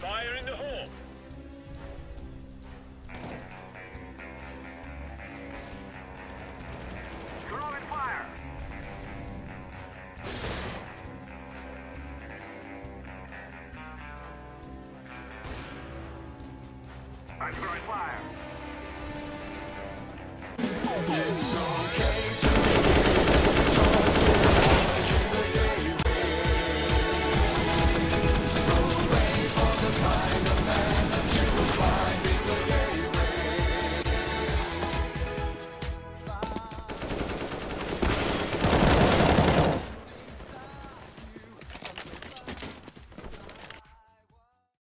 Fire in the hole! Throwing fire! I'm throwing fire! It's on.